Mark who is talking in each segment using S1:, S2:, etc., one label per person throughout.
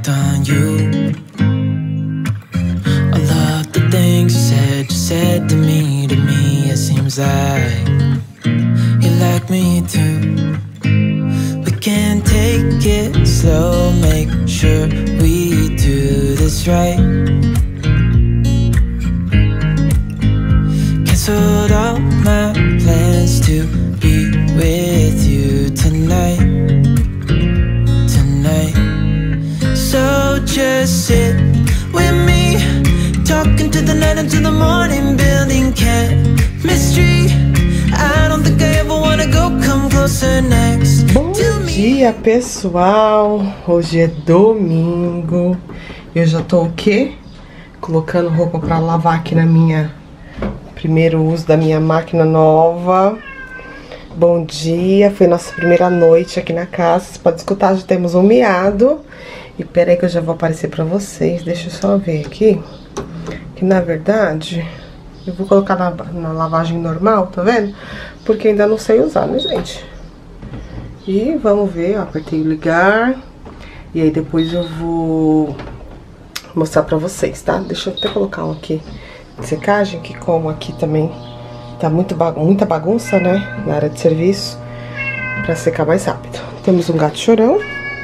S1: hooked on you. All of the things you said to me, it seems like you like me too. We can take it slow, make sure we do this right. Canceled all my plans to be with you tonight. So just sit with me, talking to the night until the morning, building chemistry. I don't think I ever wanna go, come closer next to me. Bom dia, pessoal. Hoje é domingo. Eu já tô o quê? Colocando roupa pra lavar aqui na minha... Primeiro uso da minha máquina nova. Bom dia, foi nossa primeira noite aqui na casa. Você pode escutar, já temos um miado. E pera aí que eu já vou aparecer pra vocês. Deixa eu só ver aqui. Que na verdade, eu vou colocar na lavagem normal, tá vendo? Porque ainda não sei usar, né, gente? E vamos ver, ó, apertei o ligar. E aí depois eu vou mostrar pra vocês, tá? Deixa eu até colocar um aqui de secagem, que como aqui também tá muita bagunça, né, na área de serviço, pra secar mais rápido. Temos um gato chorão.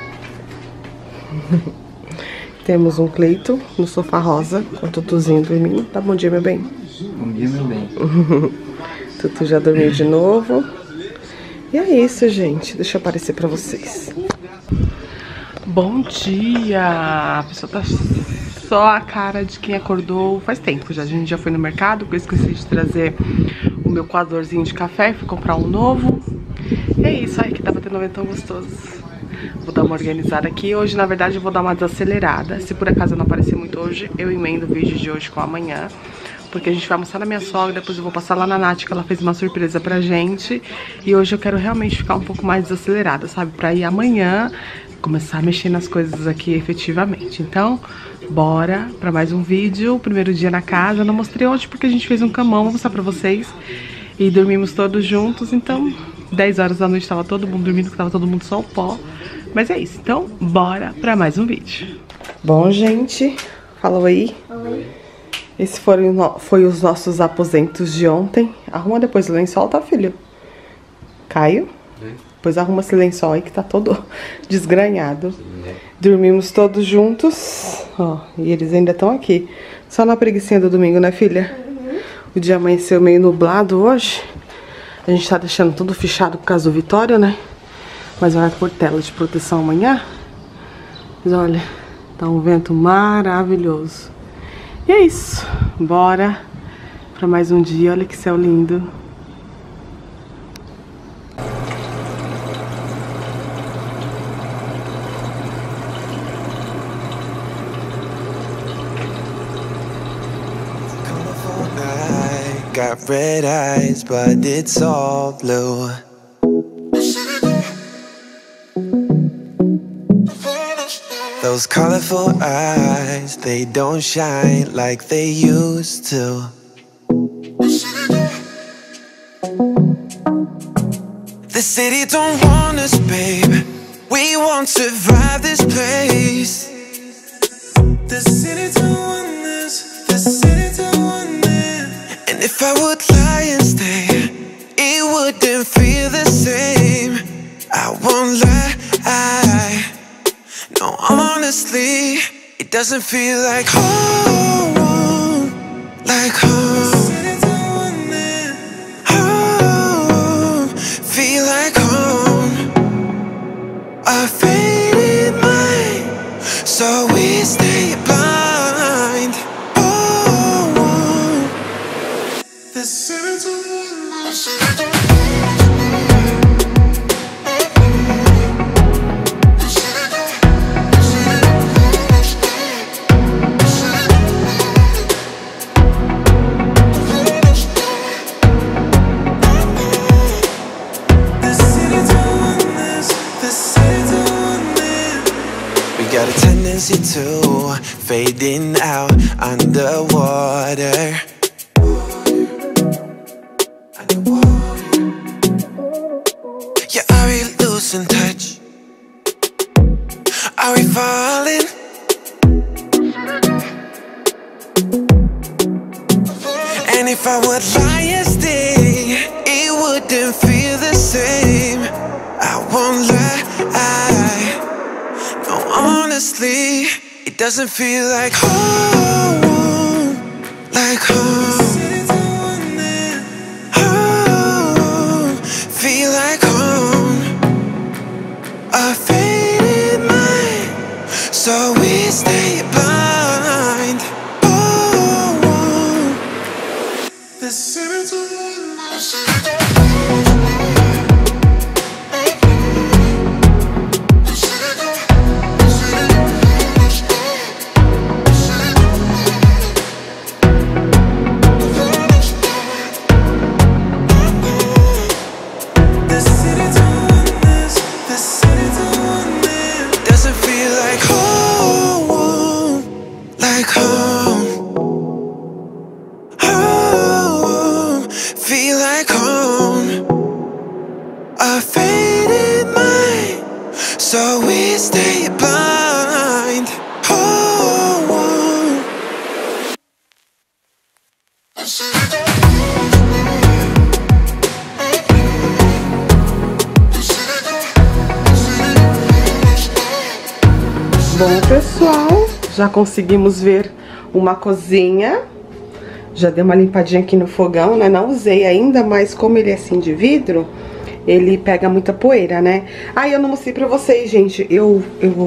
S1: Temos um Cleito no sofá rosa, com o Tutuzinho dormindo. Tá, bom dia, meu bem.
S2: Bom dia, meu bem.
S1: Tutu já dormiu de novo. E é isso, gente. Deixa eu aparecer pra vocês. Bom dia! A pessoa tá só a cara de quem acordou faz tempo já. A gente já foi no mercado, porque eu esqueci de trazer o meu coadorzinho de café. Fui comprar um novo. E é isso, ai que tá batendo um vento tão gostoso. Vou dar uma organizada aqui. Hoje, na verdade, eu vou dar uma desacelerada. Se por acaso eu não aparecer muito hoje, eu emendo o vídeo de hoje com amanhã. Porque a gente vai almoçar na minha sogra, depois eu vou passar lá na Nath, que ela fez uma surpresa pra gente. E hoje eu quero realmente ficar um pouco mais desacelerada, sabe? Pra ir amanhã começar a mexer nas coisas aqui efetivamente. Então, bora pra mais um vídeo. Primeiro dia na casa. Não mostrei hoje porque a gente fez um camão, vou mostrar pra vocês. E dormimos todos juntos, então 10 horas da noite tava todo mundo dormindo, que tava todo mundo só o pó. Mas é isso, então bora pra mais um vídeo. Bom, gente, falou aí.
S3: Oi.
S1: Esse foi os nossos aposentos de ontem. Arruma depois o lençol, tá, filho? Caio? Depois arruma esse lençol aí que tá todo desgranhado. Dormimos todos juntos. Ó, e eles ainda estão aqui. Só na preguicinha do domingo, né, filha? O dia amanheceu meio nublado hoje. A gente tá deixando tudo fechado por causa do Vitória, né? Mas vai por tela de proteção amanhã. Mas olha, tá um vento maravilhoso. E é isso. Bora pra mais um dia. Olha que céu lindo.
S4: Got red eyes, but it's all blue. Those colorful eyes, they don't shine like they used to. The city don't want us, babe. We won't survive this place. The city don't want us. The city don't want us. And if I would lie and stay, it wouldn't feel the same. I won't lie. No, honestly, it doesn't feel like home, like home. Home, feel like home. A faded mind, so we stay blind. Oh, the city don't. Got a tendency to fading out underwater. Yeah, are we losing touch? Are we falling? If I would lie yesterday, it wouldn't feel the same. I won't lie, no, honestly, it doesn't feel like home, like home. Home, feel like home. A faded mind, so we stay blind. Oh, the city to
S2: Bom, pessoal, já conseguimos ver uma cozinha. Já dei uma limpadinha aqui no fogão, né? Não usei ainda, mas como ele é assim de vidro, ele pega muita poeira, né? Aí eu não mostrei pra vocês, gente. Eu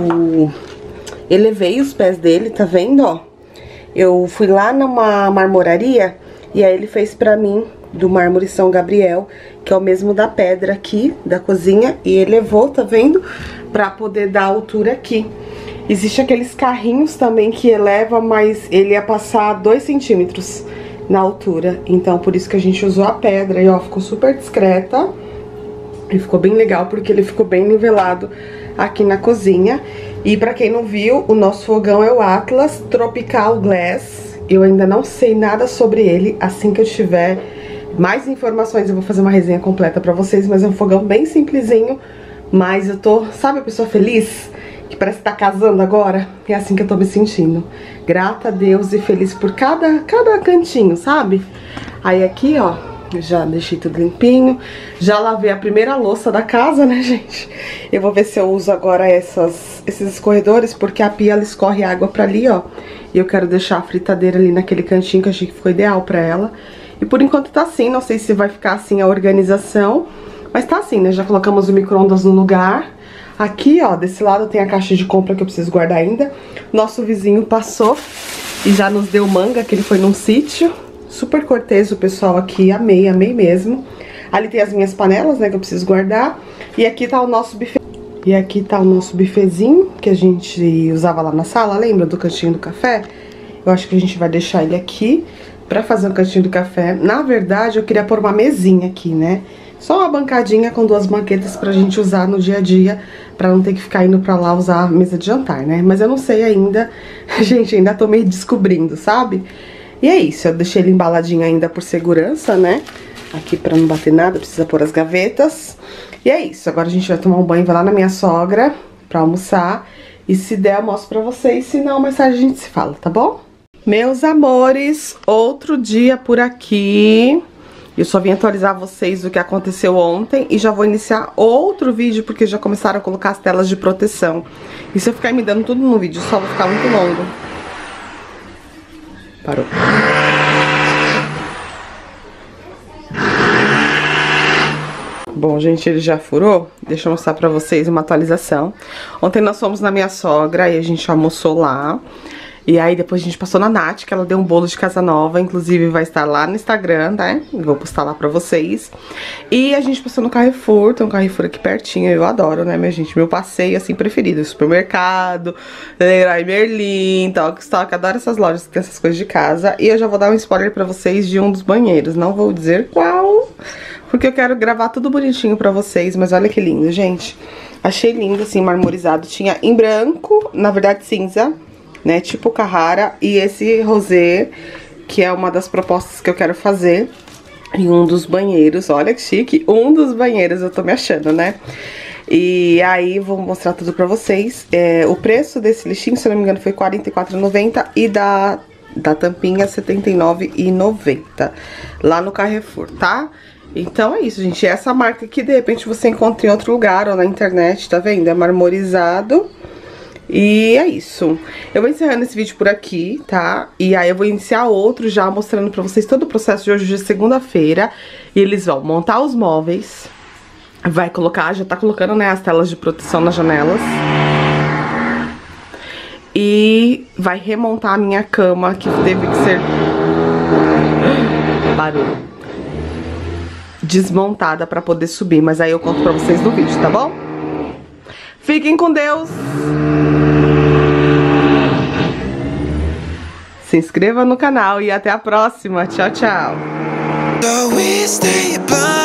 S2: elevei os pés dele, tá vendo, ó? Eu fui lá numa marmoraria e aí ele fez pra mim do mármore São Gabriel, que é o mesmo da pedra aqui, da cozinha. E elevou, tá vendo? Pra poder dar altura aqui. Existe aqueles carrinhos também que eleva, mas ele ia passar 2 centímetros na altura. Então, por isso que a gente usou a pedra. E, ó, ficou super discreta. E ficou bem legal, porque ele ficou bem nivelado aqui na cozinha. E pra quem não viu, o nosso fogão é o Atlas Tropical Glass. Eu ainda não sei nada sobre ele. Assim que eu tiver mais informações, eu vou fazer uma resenha completa pra vocês. Mas é um fogão bem simplesinho. Mas eu tô, sabe a pessoa feliz? Que parece que tá casando agora. É assim que eu tô me sentindo. Grata a Deus e feliz por cada cantinho, sabe? Aí aqui, ó, já deixei tudo limpinho. Já lavei a primeira louça da casa, né, gente? Eu vou ver se eu uso agora esses escorredores, porque a pia, ela escorre água pra ali, ó. E eu quero deixar a fritadeira ali naquele cantinho, que eu achei que ficou ideal pra ela. E por enquanto tá assim, não sei se vai ficar assim a organização. Mas tá assim, né? Já colocamos o micro-ondas no lugar. Aqui, ó, desse lado tem a caixa de compra que eu preciso guardar ainda. Nosso vizinho passou e já nos deu manga, que ele foi num sítio. Super cortês o pessoal aqui, amei, amei mesmo. Ali tem as minhas panelas, né, que eu preciso guardar. E aqui tá o nosso buffet. E aqui tá o nosso buffetzinho, que a gente usava lá na sala, lembra do cantinho do café? Eu acho que a gente vai deixar ele aqui pra fazer um cantinho do café. Na verdade, eu queria pôr uma mesinha aqui, né? Só uma bancadinha com 2 banquetas pra gente usar no dia a dia, pra não ter que ficar indo pra lá usar a mesa de jantar, né? Mas eu não sei ainda, gente, ainda tô meio descobrindo, sabe? E é isso, eu deixei ele embaladinho ainda por segurança, né? Aqui pra não bater nada, precisa pôr as gavetas. E é isso, agora a gente vai tomar um banho, vai lá na minha sogra pra almoçar. E se der, eu mostro pra vocês, se não, mais tarde a gente se fala, tá bom? Meus amores, outro dia por aqui. Eu só vim atualizar vocês do que aconteceu ontem e já vou iniciar outro vídeo, porque já começaram a colocar as telas de proteção. E se eu ficar me dando tudo no vídeo, só vai ficar muito longo. Parou. Bom, gente, ele já furou. Deixa eu mostrar pra vocês uma atualização. Ontem nós fomos na minha sogra e a gente almoçou lá. E aí depois a gente passou na Nath, que ela deu um bolo de casa nova, inclusive vai estar lá no Instagram, né? Vou postar lá pra vocês. E a gente passou no Carrefour, tem um Carrefour aqui pertinho, eu adoro, né, minha gente? Meu passeio, assim, preferido, supermercado, Leroy Merlin, Tokstok, adoro essas lojas que tem essas coisas de casa. E eu já vou dar um spoiler pra vocês de um dos banheiros, não vou dizer qual, porque eu quero gravar tudo bonitinho pra vocês, mas olha que lindo, gente. Achei lindo, assim, marmorizado, tinha em branco, na verdade cinza, né, tipo Carrara, e esse rosé, que é uma das propostas que eu quero fazer em um dos banheiros. Olha que chique, um dos banheiros, eu tô me achando, né? E aí, vou mostrar tudo pra vocês. O preço desse lixinho, se eu não me engano, foi R$ 44,90 e da tampinha R$ 79,90 lá no Carrefour, tá? Então é isso, gente. Essa marca aqui, de repente, você encontra em outro lugar ou na internet, tá vendo? É marmorizado. E é isso. Eu vou encerrando esse vídeo por aqui, tá? E aí eu vou iniciar outro já mostrando pra vocês todo o processo de hoje, de segunda-feira. E eles vão montar os móveis. Vai colocar, já tá colocando, né, as telas de proteção nas janelas. E vai remontar a minha cama, que teve que ser... barulho. Desmontada pra poder subir, mas aí eu conto pra vocês no vídeo, tá bom? Fiquem com Deus! Se inscreva no canal e até a próxima. Tchau, tchau!